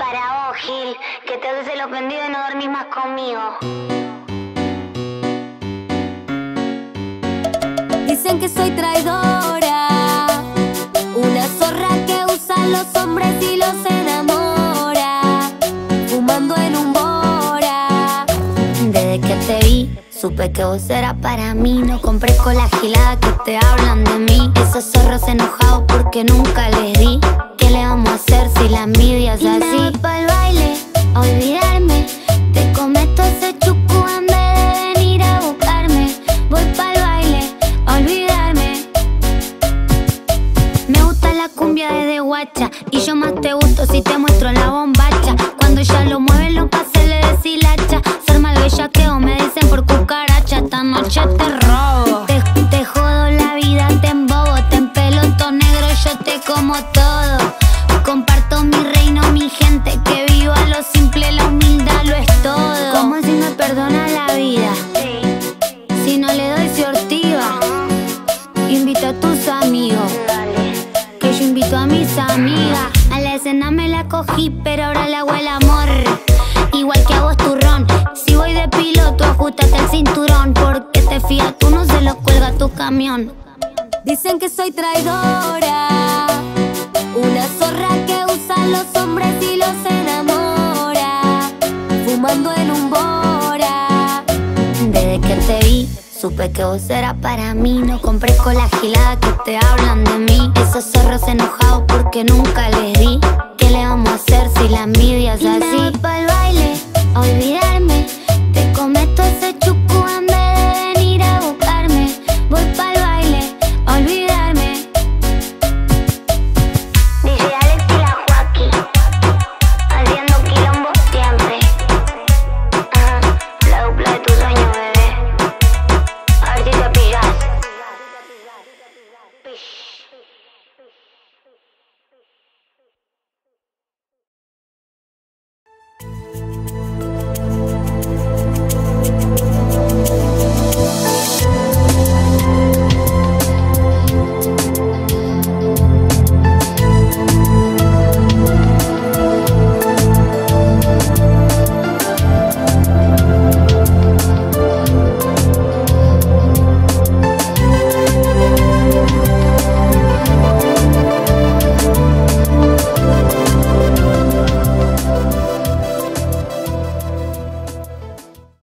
para vos, Gil, que te haces el ofendido y no dormís más conmigo. Dicen que soy traidora, una zorra que usa a los hombres y los enamora, fumando en un Bora. Desde que te vi, supe que vos eras para mí. No compré con la gilada que te hablan de mí. Esos zorros enojados porque nunca les di. ¿Qué le vamos a hacer si la envidia es así? Me voy pa'l baile, a olvidarme. Te cometo ese chucu en vez de venir a buscarme. Voy pa'l baile, a olvidarme. Me gusta la cumbia desde guacha, y yo más te gusto si te muestro la bombacha. Cuando ya lo mueven los pases le deshilacha. Ser mal bellaqueo me dicen por cucaracha. Esta noche te robo, te jodo la vida, te embobo, te empeloto negro, yo te como todo. Comparto mi reino, mi gente, que viva lo simple, la humildad lo es todo. ¿Cómo así me perdona la vida? Si no le doy se ortiga. Invita a tus amigos, que yo invito a mis amigas. A la escena me la cogí, pero ahora le hago el amor. Igual que a vos turrón, si voy de piloto ajustate el cinturón, porque te fías, tú no se lo cuelga tu camión. Dicen que soy traidora, una zorra que usa a los hombres y los enamora, fumando en un Bora. Desde que te vi, supe que vos eras para mí. No compré con la gilada que te hablan de mí. Esos zorros enojados porque nunca les di. ¿Qué le vamos a hacer si la envidia es así? Me voy pa'l baile, a olvidarme.